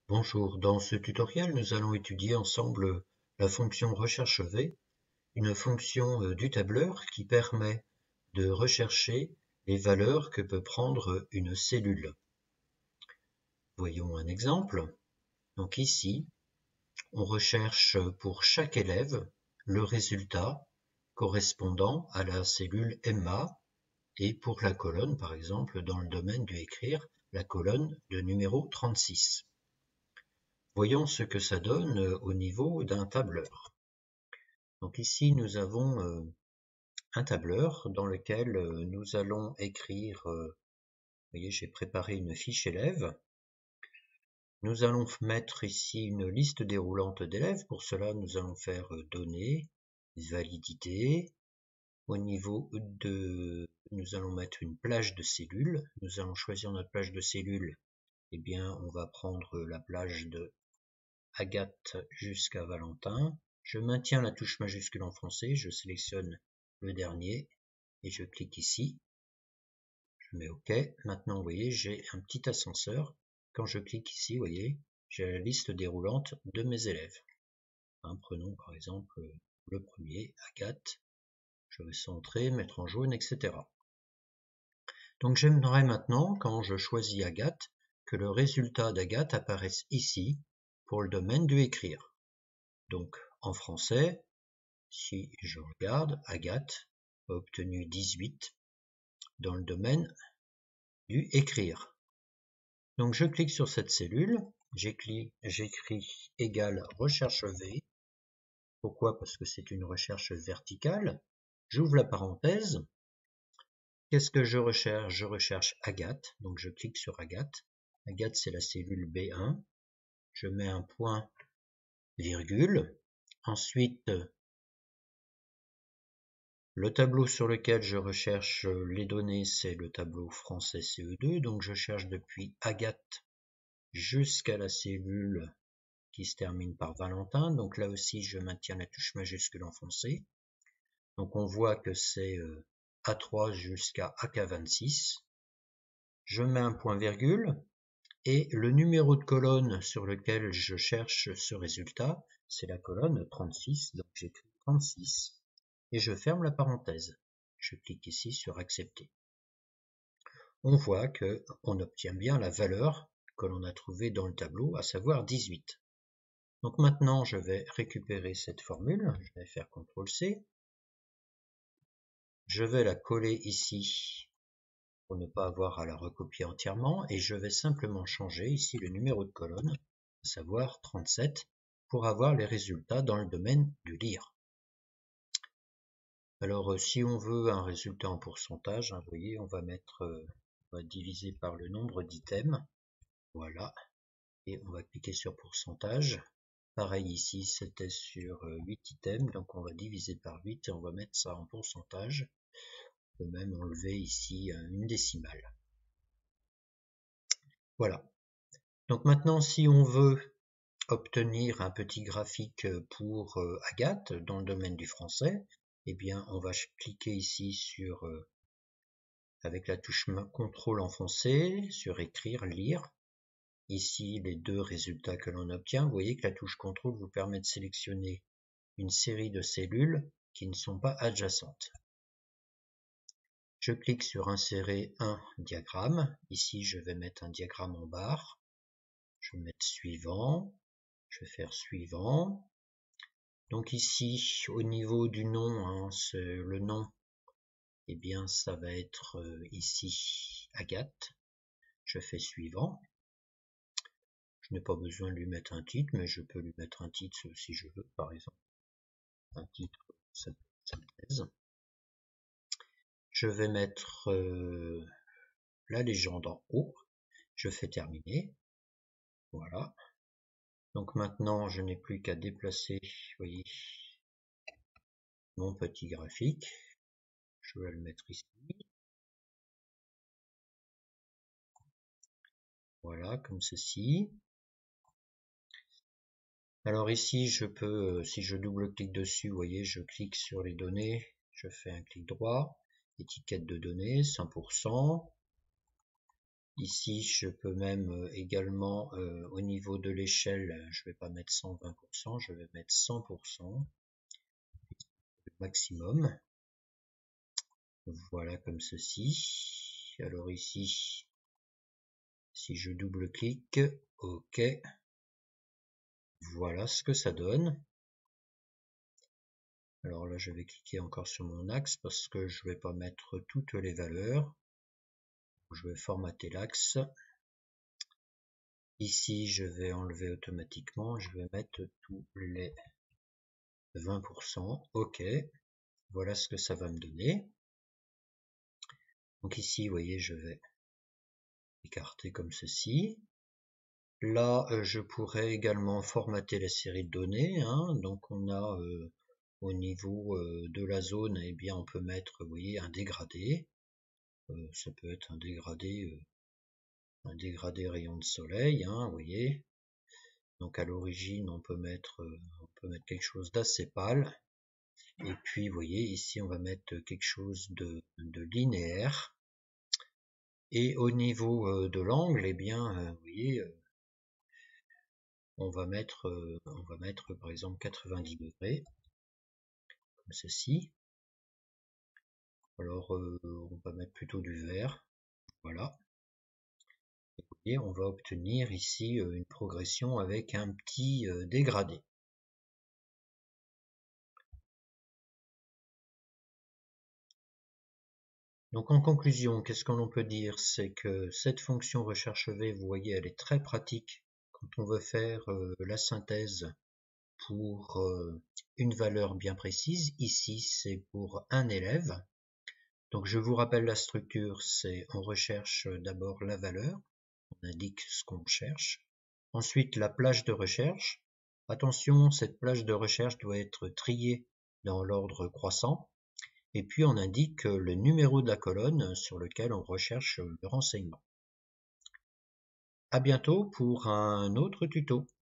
Bonjour, dans ce tutoriel, nous allons étudier ensemble la fonction recherche V, une fonction du tableur qui permet de rechercher les valeurs que peut prendre une cellule. Voyons un exemple. Donc ici, on recherche pour chaque élève le résultat correspondant à la cellule MA et pour la colonne, par exemple, dans le domaine du écrire, la colonne de numéro 36. Voyons ce que ça donne au niveau d'un tableur. Donc ici, nous avons un tableur dans lequel nous allons écrire, vous voyez, j'ai préparé une fiche élève. Nous allons mettre ici une liste déroulante d'élèves. Pour cela, nous allons faire données, validité. Au niveau de, nous allons mettre une plage de cellules. Nous allons choisir notre plage de cellules. Eh bien, on va prendre la plage de Agathe jusqu'à Valentin. Je maintiens la touche majuscule enfoncée, je sélectionne le dernier et je clique ici. Je mets OK. Maintenant, vous voyez, j'ai un petit ascenseur. Quand je clique ici, vous voyez, j'ai la liste déroulante de mes élèves. Prenons par exemple le premier, Agathe. Je vais centrer, mettre en jaune, etc. Donc j'aimerais maintenant, quand je choisis Agathe, que le résultat d'Agathe apparaisse ici pour le domaine du écrire. Donc en français, si je regarde, Agathe a obtenu 18 dans le domaine du écrire. Donc je clique sur cette cellule, j'écris égal recherche V. Pourquoi? Parce que c'est une recherche verticale. J'ouvre la parenthèse. Qu'est-ce que je recherche? Je recherche Agathe, donc je clique sur Agathe. Agathe, c'est la cellule B1. Je mets un point, virgule. Ensuite, le tableau sur lequel je recherche les données, c'est le tableau français CE2. Donc je cherche depuis Agathe jusqu'à la cellule qui se termine par Valentin. Donc là aussi, je maintiens la touche majuscule enfoncée. Donc on voit que c'est A3 jusqu'à AK26. Je mets un point virgule et le numéro de colonne sur lequel je cherche ce résultat, c'est la colonne 36. Donc j'écris 36 et je ferme la parenthèse. Je clique ici sur accepter. On voit que on obtient bien la valeur que l'on a trouvée dans le tableau, à savoir 18. Donc maintenant, je vais récupérer cette formule. Je vais faire CTRL-C. Je vais la coller ici pour ne pas avoir à la recopier entièrement. Et je vais simplement changer ici le numéro de colonne, à savoir 37, pour avoir les résultats dans le domaine du lire. Alors, si on veut un résultat en pourcentage, vous voyez, on va diviser par le nombre d'items. Voilà. Et on va cliquer sur pourcentage. Pareil ici, c'était sur 8 items, donc on va diviser par 8 et on va mettre ça en pourcentage. On peut même enlever ici une décimale. Voilà. Donc maintenant, si on veut obtenir un petit graphique pour Agathe dans le domaine du français, eh bien on va cliquer ici sur, avec la touche CTRL enfoncée, sur écrire, lire. Ici, les deux résultats que l'on obtient, vous voyez que la touche CTRL vous permet de sélectionner une série de cellules qui ne sont pas adjacentes. Je clique sur insérer un diagramme. Ici, je vais mettre un diagramme en barre. Je vais mettre suivant. Je vais faire suivant. Donc ici, au niveau du nom, le nom, eh bien, ça va être ici Agathe. Je fais suivant. Je n'ai pas besoin de lui mettre un titre, mais je peux lui mettre un titre si je veux, par exemple. Un titre, synthèse. Je vais mettre la légende en haut. Je fais terminer. Voilà. Donc maintenant, je n'ai plus qu'à déplacer, vous voyez, mon petit graphique. Je vais le mettre ici. Voilà, comme ceci. Alors ici, je peux, si je double-clique dessus, vous voyez, je clique sur les données, je fais un clic droit, étiquette de données, 100%. Ici, je peux même également, au niveau de l'échelle, je vais pas mettre 120%, je vais mettre 100%, le maximum. Voilà, comme ceci. Alors ici, si je double-clique, OK. Voilà ce que ça donne. Alors là, je vais cliquer encore sur mon axe parce que je vais pas mettre toutes les valeurs. Je vais formater l'axe. Ici, je vais enlever automatiquement. Je vais mettre tous les 20%. OK. Voilà ce que ça va me donner. Donc ici, vous voyez, je vais écarter comme ceci. Là, je pourrais également formater la série de données. Donc on a au niveau de la zone, eh bien, on peut mettre, vous voyez, un dégradé. Ça peut être un dégradé rayon de soleil, vous voyez. Donc à l'origine, on peut mettre quelque chose d'assez pâle. Et puis, vous voyez, ici, on va mettre quelque chose de linéaire. Et au niveau de l'angle, eh bien, vous voyez, on va mettre par exemple 90 degrés, comme ceci. Alors, on va mettre plutôt du vert, voilà. Et on va obtenir ici une progression avec un petit dégradé. Donc en conclusion, qu'est-ce que l'on peut dire? C'est que cette fonction recherche V, vous voyez, elle est très pratique quand on veut faire la synthèse pour une valeur bien précise. Ici, c'est pour un élève. Donc je vous rappelle la structure, c'est on recherche d'abord la valeur, on indique ce qu'on cherche. Ensuite, la plage de recherche. Attention, cette plage de recherche doit être triée dans l'ordre croissant. Et puis on indique le numéro de la colonne sur lequel on recherche le renseignement. À bientôt pour un autre tuto.